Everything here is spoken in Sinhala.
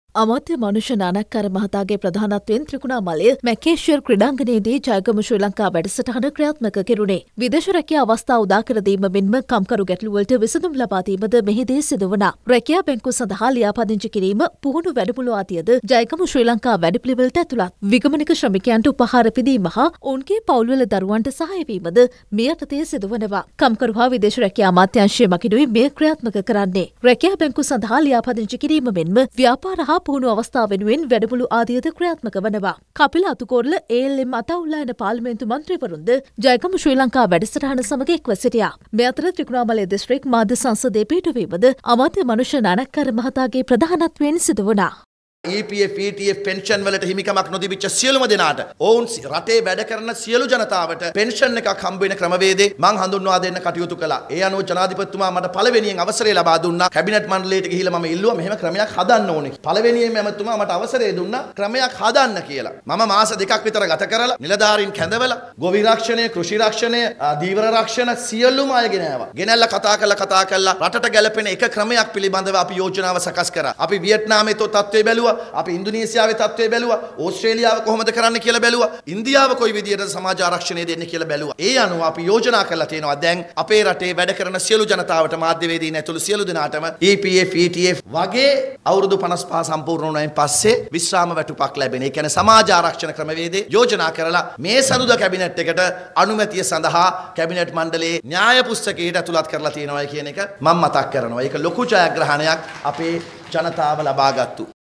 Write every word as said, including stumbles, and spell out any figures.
අමාත්‍ය මනුෂ්‍ය නානක්කාර මහතාගේ ප්‍රධානත්වයෙන් ත්‍රිකුණාමලය මැකේෂියර් ක්‍රීඩාංගණයේදී ජයගම ශ්‍රී ලංකා වැඩසටහන ක්‍රියාත්මක කෙරුණේ. විදේශ රැකියා අවස්ථා උදා කර දීම මෙන්ම කම්කරු ගැටලුවලට විසඳුම් ලබා දීමද මෙහිදී සිදු වුණා. රැකියා බැංකුව සඳහා ලියාපදිංචි කිරීම, පුහුණු වැඩමුළු ආදියද ජයගම ශ්‍රී ලංකා වැඩපිළිවෙලට ඇතුළත්. විගමනික ශ්‍රමිකයන්ට උපහාර පිදීම හා ඔවුන්ගේ පවුල්වල දරුවන්ට සහාය වීමද මේ යටතේ සිදු වනවා. කම්කරු හා විදේශ රැකියා අමාත්‍යාංශය මගිනුයි මෙය ක්‍රියාත්මක කරන්නේ. රැකියා බැංකුව සඳහා ලියාපදිංචි කිරීම මෙන්ම ව්‍යාපාර හා පුහුණු අවස්ථා වෙනුවෙන් වැඩමුළු ආදියද ක්‍රියාත්මක වනවා. Kapila Athukorala A L M අතවුල්ලායන පාර්ලිමේන්තු මන්ත්‍රීවරුන්ද ජයගම ශ්‍රී ලංකා වැඩසටහන සමග එක්ව සිටියා. මේ අතර ත්‍රිකුණාමලය දිස්ත්‍රික් මාධ්‍ය සංසදයේ පිහිටුවීමද අමාත්‍ය මනුෂ්‍ය නානක්කාර මහතාගේ ප්‍රධානත්වයෙන් සිදු වුණා. E P F, E T F pension වලට හිමිකමක් නොතිබිච්ච සියලුම දෙනාට ඔවුන් රටේ වැඩ කරන සියලු ජනතාවට පෙන්ෂන් එකක් හම්බ වෙන ක්‍රමවේදේ මං හඳුන්වා දෙන්න කටයුතු කළා. ඒ අනුව ජනාධිපතිතුමා මට පළවෙනියෙන් අවසරය ලබා දුන්නා. කැබිනට් මණ්ඩලයට ගිහිල්ලා මම ඉල්ලුවා මෙහෙම ක්‍රමයක් හදන්න ඕනේ. පළවෙනියෙන්ම ඇමතුමා මට අවසරය දුන්නා ක්‍රමයක් හදන්න කියලා. මම මාස දෙකක් විතර ගත කරලා නිලධාරීන් කැඳවලා ගොවි රක්ෂණය, කෘෂි රක්ෂණය, දීවර රක්ෂණ සියලුම අය ගෙනාවා. ගෙනල්ලා කතා කරලා කතා කරලා රටට ගැලපෙන එක ක්‍රමයක් පිළිබඳව අපි යෝජනාව සකස් කරා. අපි වියට්නාමයේ තත්ත්වය බැලුවා. අපි ඉන්දුනීසියාවේ තත්ත්වය බැලුවා. ඕස්ට්‍රේලියාව කොහොමද කරන්න කියලා බැලුවා. ඉන්දියාව කොයි විදියටද සමාජ ආරක්ෂණය දෙන්නේ කියලා බැලුවා. ඒ අනුව අපි යෝජනා කරලා තියෙනවා දැන් අපේ රටේ වැඩ කරන සියලු ජනතාවට මාධ්‍යවේදීන් ඇතුළු සියලු දෙනාටම E P F, E T F වගේ අවුරුදු පනස් පහ සම්පූර්ණ වුණායින් පස්සේ විශ්‍රාම වැටුපක් ලැබෙන. ඒ කියන්නේ සමාජ ආරක්ෂණ ක්‍රමවේදේ යෝජනා කරලා මේ සඳුදා කැබිනට් එකට අනුමැතිය සඳහා කැබිනට් මණ්ඩලයේ න්‍යාය පුස්තකයට ඇතුළත් කරලා තියෙනවා කියන එක මම මතක් කරනවා. ඒක ලොකු ජයග්‍රහණයක් අපේ ජනතාව ලබා ගත්තු.